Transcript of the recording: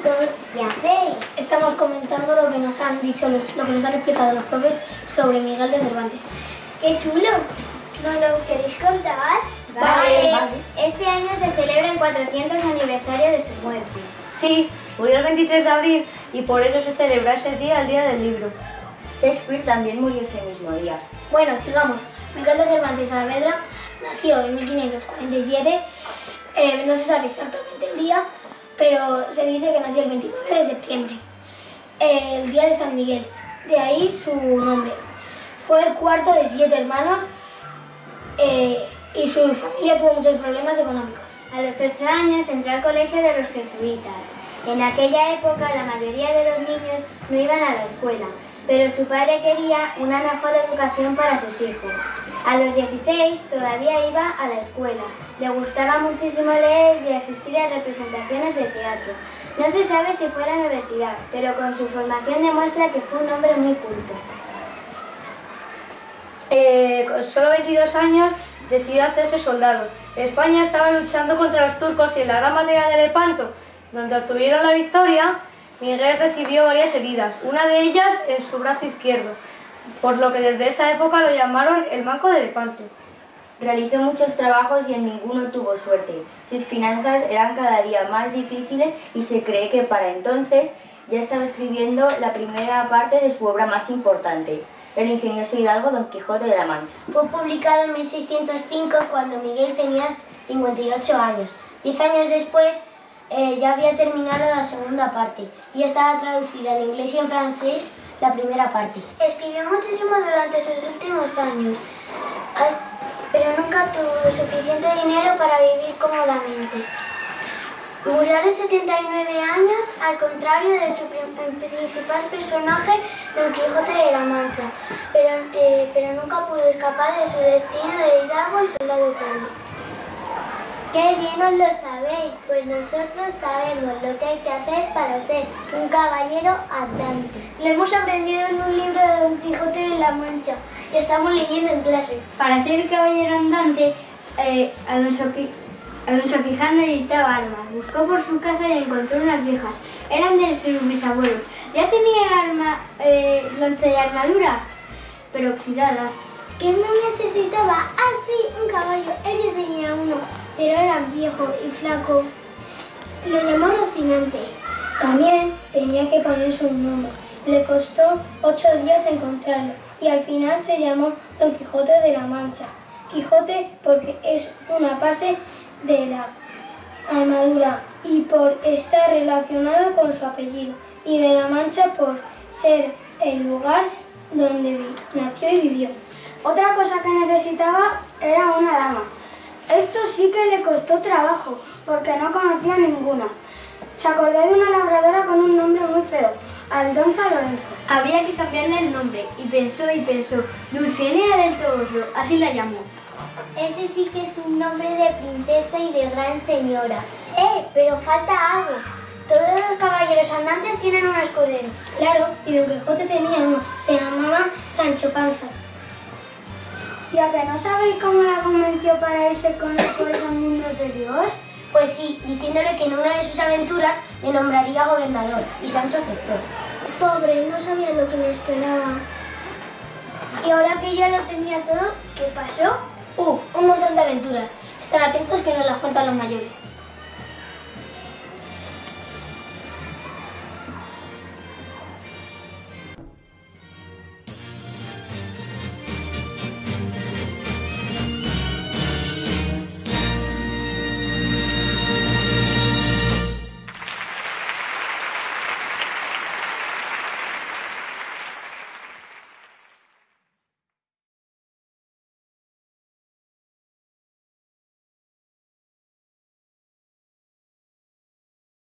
chicos, ¿qué hacéis? Estamos comentando lo que nos han dicho, lo que nos han explicado los profes sobre Miguel de Cervantes. ¡Qué chulo! ¿No lo queréis contar? Vale. Este año se celebra el 400 aniversario de su muerte. Sí, murió el 23 de abril y por eso se celebra ese día, el Día del Libro. Shakespeare también murió ese mismo día. Bueno, sigamos. Miguel de Cervantes Saavedra nació en 1547, no se sabe exactamente el día, pero se dice que nació el 29 de septiembre, el día de San Miguel, de ahí su nombre. Fue el cuarto de 7 hermanos y su familia tuvo muchos problemas económicos. A los 8 años entró al colegio de los jesuitas. En aquella época la mayoría de los niños no iban a la escuela, pero su padre quería una mejor educación para sus hijos. A los 16 todavía iba a la escuela. Le gustaba muchísimo leer y asistir a representaciones de teatro. No se sabe si fue a la universidad, pero con su formación demuestra que fue un hombre muy culto. Con solo 22 años decidió hacerse soldado. España estaba luchando contra los turcos y en la gran batalla de Lepanto, donde obtuvieron la victoria, Miguel recibió varias heridas, una de ellas en su brazo izquierdo, por lo que desde esa época lo llamaron el Manco de Lepanto. Realizó muchos trabajos y en ninguno tuvo suerte. Sus finanzas eran cada día más difíciles y se cree que para entonces ya estaba escribiendo la primera parte de su obra más importante, el ingenioso hidalgo Don Quijote de la Mancha. Fue publicado en 1605 cuando Miguel tenía 58 años. 10 años después ya había terminado la segunda parte y estaba traducida en inglés y en francés la primera parte. Escribió muchísimo durante sus últimos años, pero nunca tuvo suficiente dinero para vivir cómodamente. Murió a los 79 años, al contrario de su principal personaje, Don Quijote de la Mancha, pero nunca pudo escapar de su destino de hidalgo y soldado público. ¡Qué bien os lo sabéis! Pues nosotros sabemos lo que hay que hacer para ser un caballero andante. Lo hemos aprendido en un libro de Don Quijote de la Mancha y estamos leyendo en clase. Para ser caballero andante, Alonso Quijano necesitaba armas. Buscó por su casa y encontró unas viejas. Eran de sus bisabuelos. Ya tenía lanza y armadura, pero oxidadas. ¿Qué no necesitaba? Ah, sí, un caballo. Él ya tenía uno, pero era viejo y flaco. Lo llamó Rocinante. También tenía que ponerse un nombre. Le costó 8 días encontrarlo y al final se llamó Don Quijote de la Mancha. Quijote porque es una parte de la armadura y por estar relacionado con su apellido, y de la Mancha por ser el lugar donde nació y vivió. Otra cosa que necesitaba era una dama. Esto sí que le costó trabajo, porque no conocía ninguna. Se acordó de una labradora con un nombre muy feo, Aldonza Lorenzo. Había que cambiarle el nombre, y pensó, Dulcinea del Toboso, así la llamó. Ese sí que es un nombre de princesa y de gran señora. Pero falta algo. Todos los caballeros andantes tienen un escudero. Claro, y Don Quijote tenía uno, se llamaba Sancho Panza. ¿Y a que no sabéis cómo la convenció para irse con él por esos mundos de Dios? Pues sí, diciéndole que en una de sus aventuras le nombraría gobernador, y Sancho aceptó. Pobre, no sabía lo que le esperaba. Y ahora que ya lo tenía todo, ¿qué pasó? Un montón de aventuras. Están atentos que nos las cuentan los mayores.